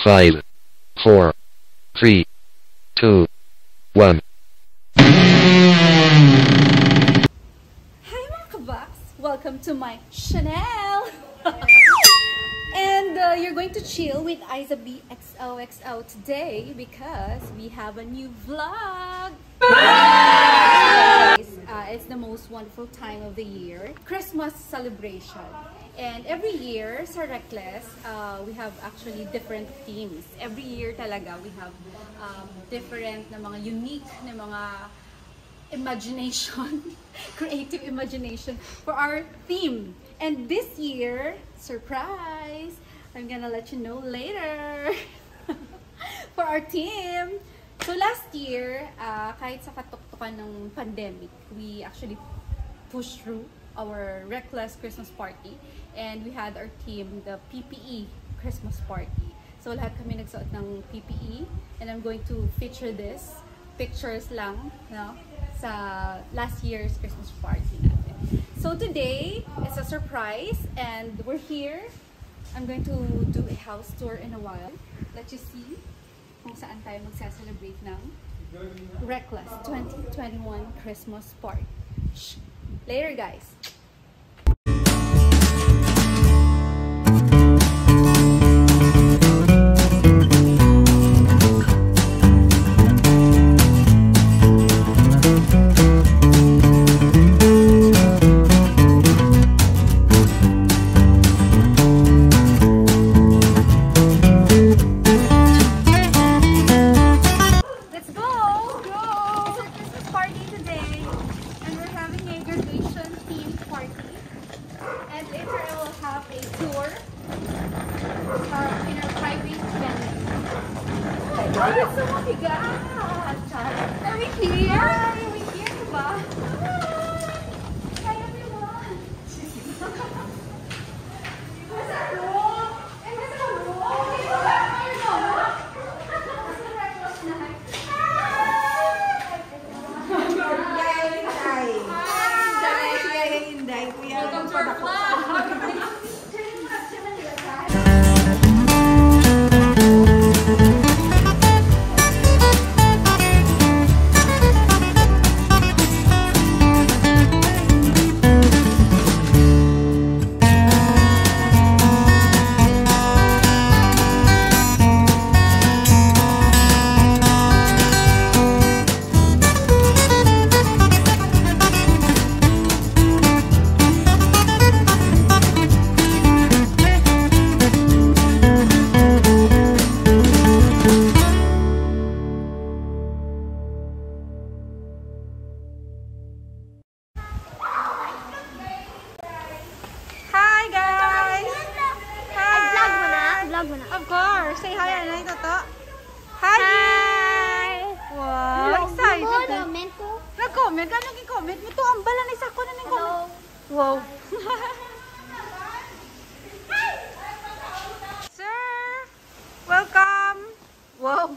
5, 4, 3, 2, 1. Hi mga kabox! Welcome to my channel! And you're going to chill with Isa B XOXO today because we have a new vlog! It's the most wonderful time of the year, Christmas celebration. And every year sa Reckless, we have actually different themes. Every year talaga we have different na mga unique na mga imagination, creative imagination for our theme. And this year, surprise, I'm gonna let you know later for our team. So last year, kahit sa katuktukan ng pandemic, we actually pushed through our Reckless Christmas party, and we had our team, the PPE Christmas party. So lahat kami nagsuot ng PPE, and I'm going to feature this pictures lang, no, sa last year's Christmas party natin. So today is a surprise, and we're here. I'm going to do a house tour in a while. Let you see kung saan tayo magsa-celebrate ng Reckless 2021 Christmas party. Shh. Later, guys. Are we here? Are we here, diba? Hi, everyone! What's that room? And what's that room? Welcome to our vlog! Of course. Say hi, Anay Toto. Hi! Hi! Wow, excited. Nag-comment? Anong i-comment mo? Ito, ang bala na isa ko na nag-comment. Wow. Sir! Welcome! Wow.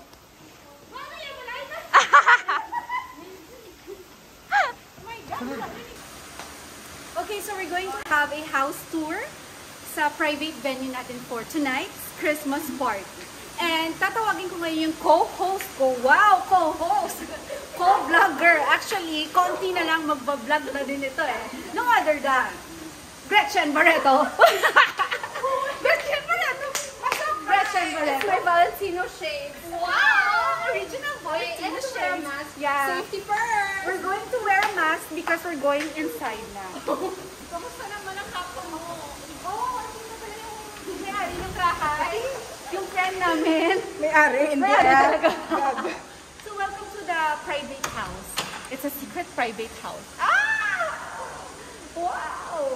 Okay, so we're going to have a house tour sa private venue natin for tonight's Christmas party. And tatawagin ko ngayon yung co-host ko. Wow, co-host! Co-vlogger. Actually, konti na lang magbablog na din ito eh. No other than Gretchen Barreto. Gretchen Barreto! What's up, Gretchen Barreto? It's my Valentino shade. Wow! Original Valentino shade. Yeah. Safety first! We're going to wear a mask because we're going inside now. Kamusta naman ang kapwa mo? Oh, hindi na pala yung may-ari ng kahay. Yung friend namin. May-ari, hindi talaga. So, welcome to the private house. It's a secret private house. Ah! Wow!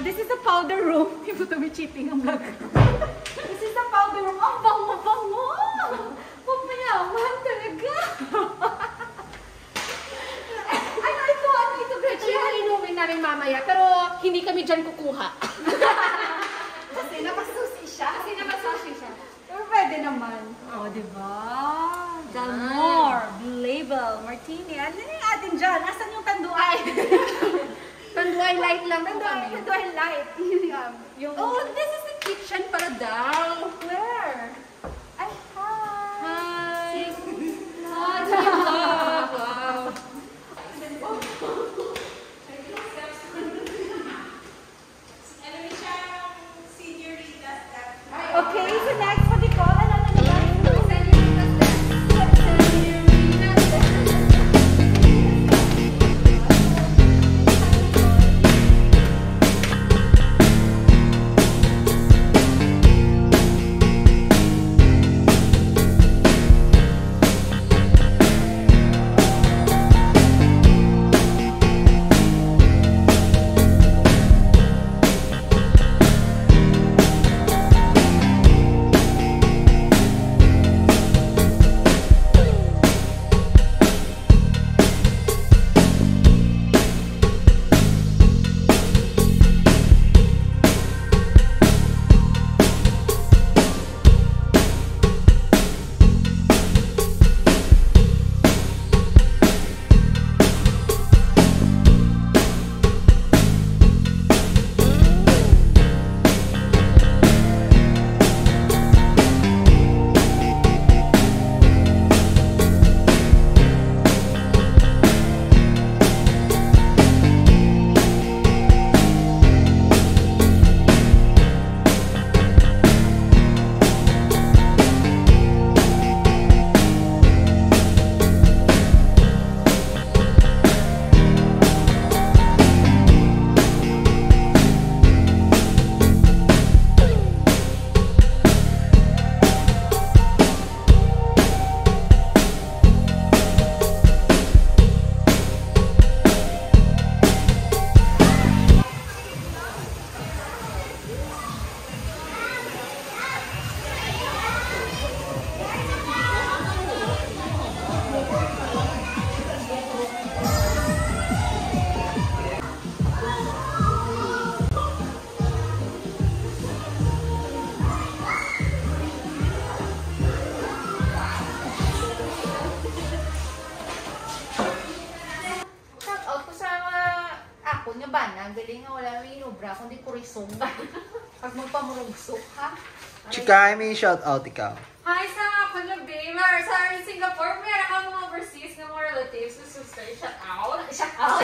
This is the powder room. This is the powder room. Ang bango-bango! dyan kukuha. Kasi napasusi siya. Pero pwede naman. O, diba? Dalmore, Label, Martini. Ano yung atin dyan? Asan yung tanduay? Tanduay light lang po kami. Tanduay light. Yung... Oh, this is the kitchen para daw. Where? Ay, hi. Hi! Wow! Okay, so next, what do you call it? Ano ba? Ang galing nga wala may inubra, kundi kurisong. Pag magpamurugsok, ha? Chika, may shout out ikaw. Hi sa Palabamer! Sa Singapore, meron kang mga overseas na mga relatives na sister. Shout out! Shout out!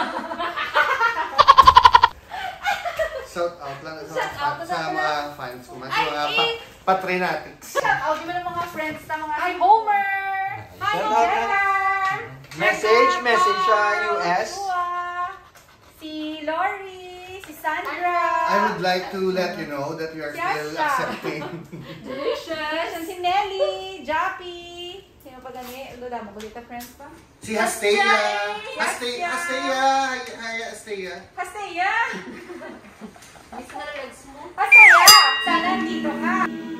Shout out lang Shout out sa mga fans ko. Sa mga Ay, patronatics. Shout out! Di ba ng mga friends na mga... Hi, Homer! Hi, Shout out, Jenna! Message sa US. Si Lori, si Sandra. I would like to let you know that we are still Yasha. accepting. Delicious. Si Nelly, Jappy. Sino pa gani? Lola mo, balita friends pa? Si Hastea. Hastea. Hi, Hastea. Hastea. Miss na legs mo. Hastea. Sana dito ka.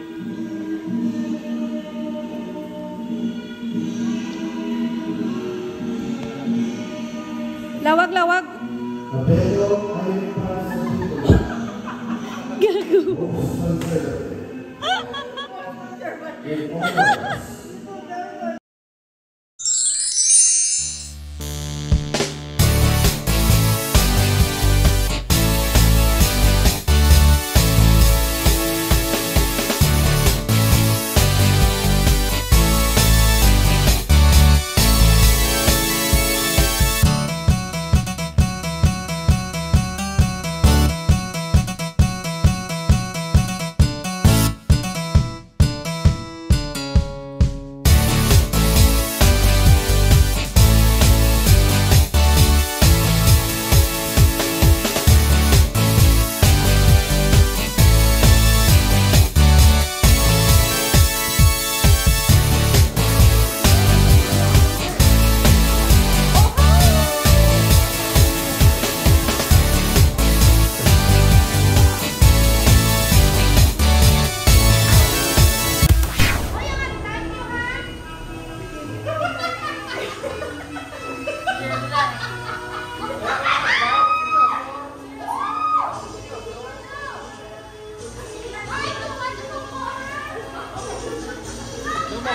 Lawag, lawag. Gago.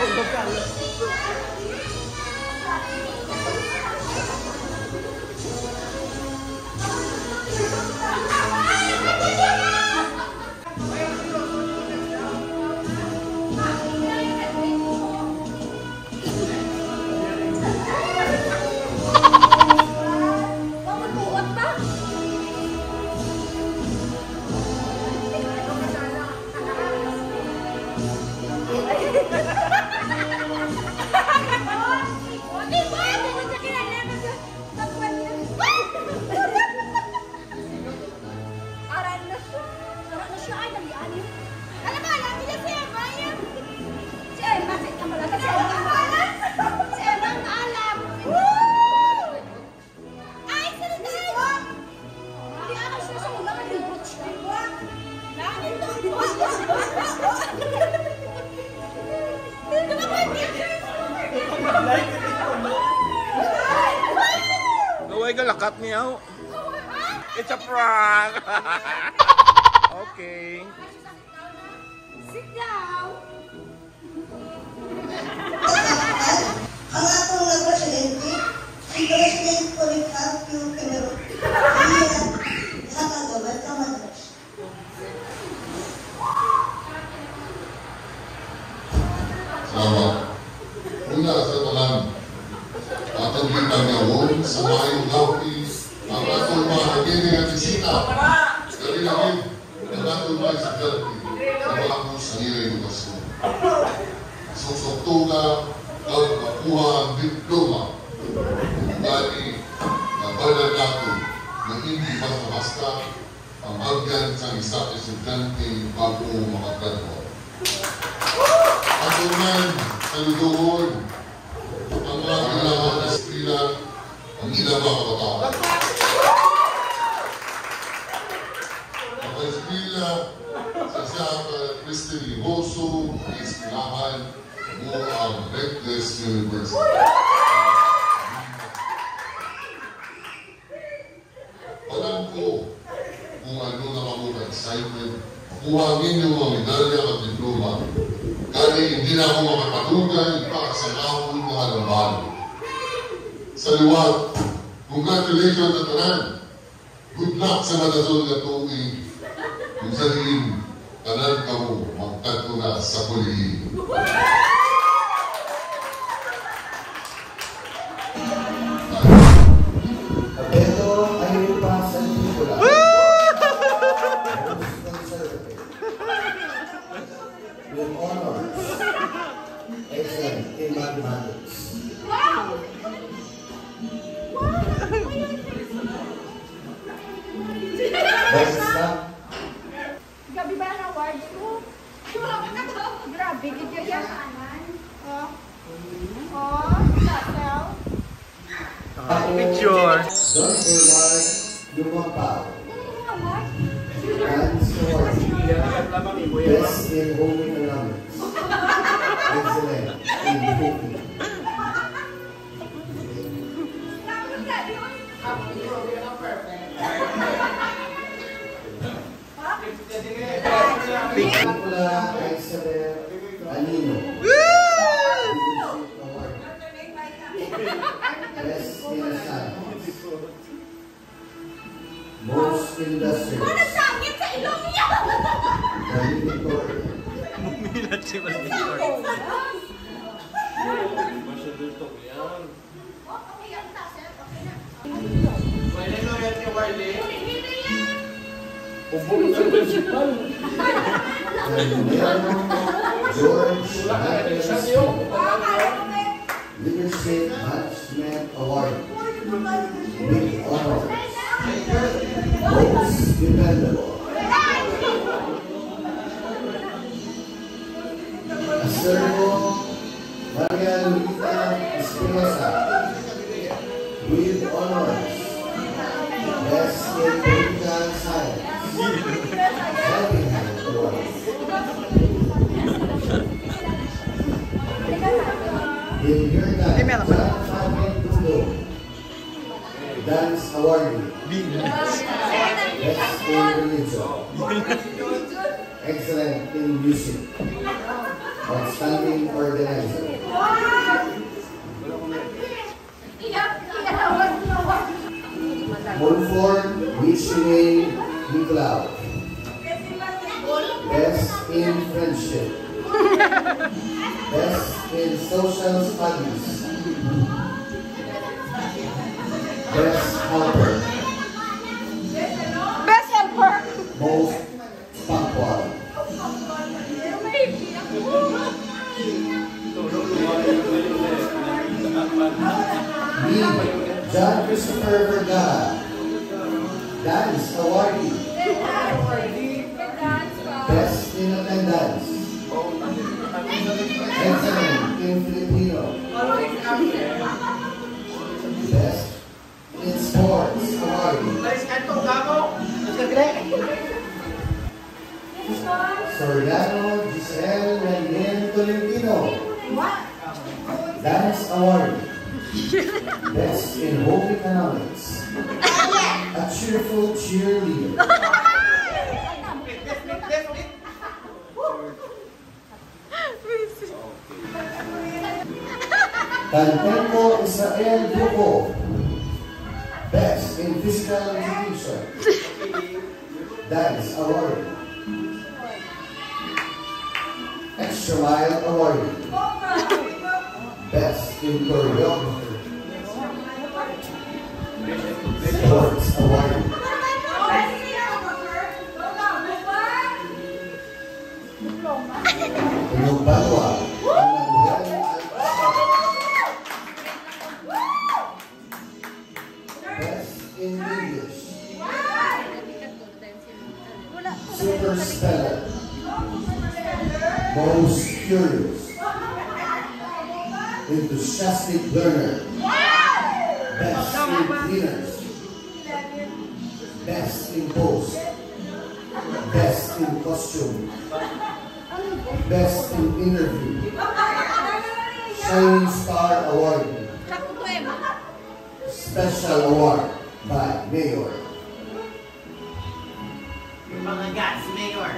Gaway ka lakat niya. It's a prank. Okay. Sit down. Ang atong nga presidente, ang president ko rin yung Cameroon. Iya, sa kagawad ka madras. Salamat. Una sa tanan, atong gitanyawon sa mayong gawi ang atong mga naging at bisita. Dali lagi, ang atong mga estudyante na malakos sa iyong edukasyon. Susukto ka ang makuha ang diploma. Dali, nabalan nato na hindi basta-basta ang agyan sa isang estudyante bago makagraduate. Ako man, saludoon ang mga kailangan na eskwela ang ilang mga kabataan. Ang eskwela sa Santa Cristina Ligoso, iskelahan mo ang Reckless University. Alam ko kung ano na mga excited, kuha ninyo mga medalya at diploma. Kaya hindi na ako makapatugay para sa nakapun ng alamban. Sa liwat, congratulations sa tanan. Good luck sa madasol na tuwing. Kung sabihin, tanan ka mo, magtagpo na sa kulihin. Ito ay upang sa Nicola. With honors, excellent in mathematics. Wow! Best stop. Gabi ba ang awards ko? Grabe, gigil yan. Oh. Oh, Satel. Picture. Don Edward Lumapao. Award? Dance Award. Best in Home Economics. Excellent in cooking. Nicola Isabel Anino. Leadership Award. Best in Science. Most Industrious. Sakit sa ilong niya! Valedictorian. Mumilat si Valedictor. George Leadership Management Award with honors. Most Dependable. Acervo Maria Luisa Espinosa with honors. Best in Political Science. Helping Hand Award. In your time, Dance Award. Best in Religion. Excellent in Music. Outstanding organizer. Montfort Micheline Nicolaou. Best in friendship. Best in social studies. Best helper. Best helper! Most punctual. Me, John Christopher Vergara. Dance awardee. Best in attendance. Excellent in Filipino. Best in sports awardee. Soriano Giselle Nandien Tolentino. Dance awardee. Best in home economics. A cheerful cheerleader. Tantenko Israel Buko. Best in physical education. Dance award. Extra Mile award. Best in choreography. Sports award. Tunog Balwa. Best in English. Super stellar. Most curious. Enthusiastic learner. Best in cleaners. Best in post. Best in costume. Best in interview. Shining Star Award. Special award by Mayor. Mga guts, Mayor.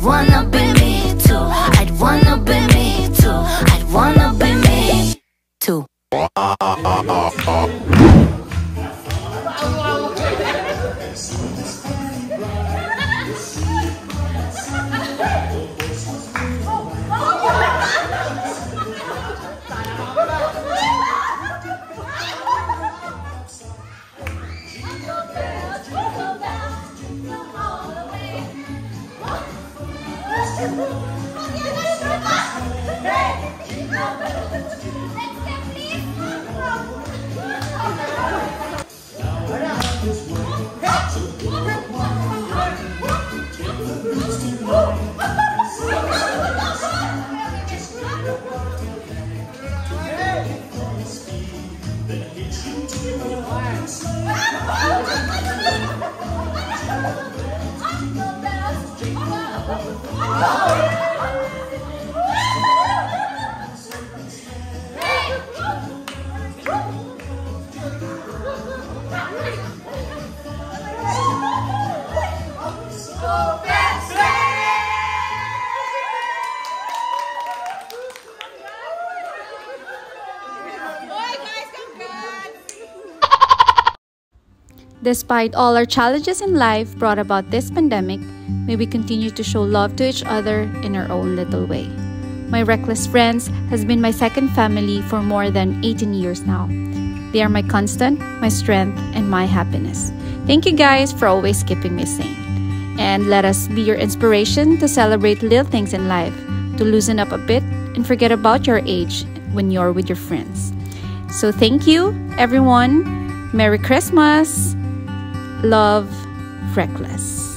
wanna be me too. I'd wanna be me too. I'd wanna be me too. Despite all our challenges in life brought about this pandemic, may we continue to show love to each other in our own little way. My Reckless Friends has been my second family for more than 18 years now. They are my constant, my strength, and my happiness. Thank you guys for always keeping me sane. And let us be your inspiration to celebrate little things in life, to loosen up a bit and forget about your age when you're with your friends. So thank you, everyone. Merry Christmas. Love, Reckless.